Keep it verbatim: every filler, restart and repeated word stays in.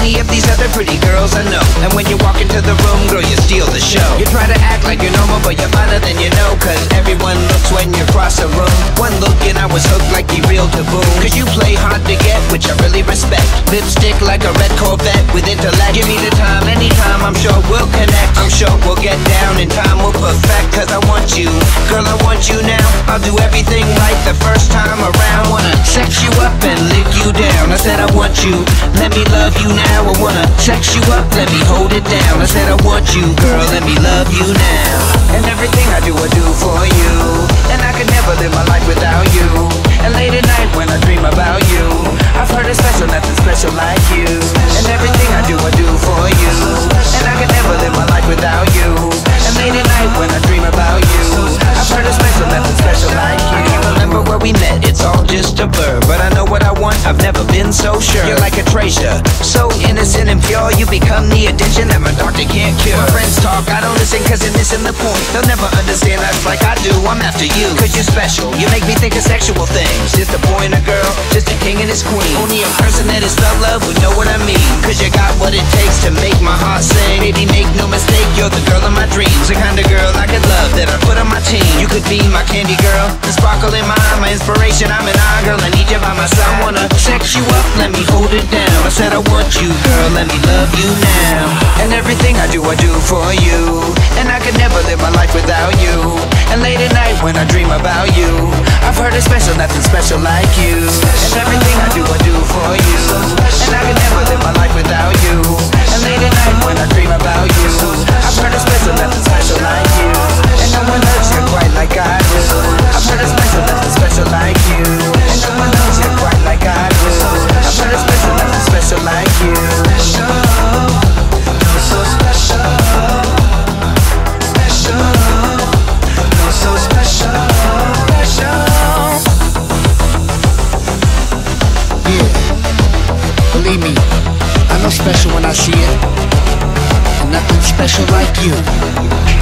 any of these other pretty girls I know. And when you walk into the room, girl, you steal the show. You try to act like you're normal, but you're finer than you know, cause everyone looks when you cross a room. One look and I was hooked like the real taboo. Cause you play hard to get, which I really respect. Lipstick like a red Corvette with intellect. Give me the time, anytime, I'm sure we'll connect. I'm sure we'll get down in time, we'll perfect. Cause I want you, girl, I want you now. I'll do everything right the first time around. Wanna sex you up and lick you down. I said I want you, let me love you now. I wanna sex you up, let me hold it down. I said I want you, girl, let me love you now. And everything I do, I do for you. And I could never live my life without you. And late at night when I dream about you, I've heard it's special, nothing special like you. And everything I do, I do for you. And I could never live my life without you. And late at night when I dream about you, I've heard it's special, nothing special like you. I can't remember where we met, it's all just a blur. But I know what I want, I've never been so sure. You're like a treasure, so innocent and pure. You become the addiction that my doctor can't cure. My friends talk, I don't listen cause they're missing the point. They'll never understand us like I do, I'm after you. Cause you're special, you make me think of sexual things. Just a boy and a girl, just a king and his queen. Only a person that has felt love would know what I mean. Cause you got what it takes to make my heart sing. Baby, make no mistake, you're the girl of my dreams. The kind of girl I could love, that I put on my team. You could be my candy girl, the sparkle in my eye, my inspiration. I'm an eye girl, I need you by my side. I wanna sex you up, let me hold it down. I said I want you, girl, let me love you now. And everything I do, I do for you. And I could never live my life without you. And late at night when I dream about you, I've heard it's special, nothing special like you. And everything I do, I do for you. And I could never live my life without you. And late at night when I dream about you, I've heard it's special, nothing special like you. And no one loves you quite like I do. I've heard it's special, nothing special like you. And no one loves you quite like I do. I've heard it's special, nothing special like you. Special, you're so special. Special, you're so special. Special. Yeah, believe me, I know special when I see it. And nothing special like you.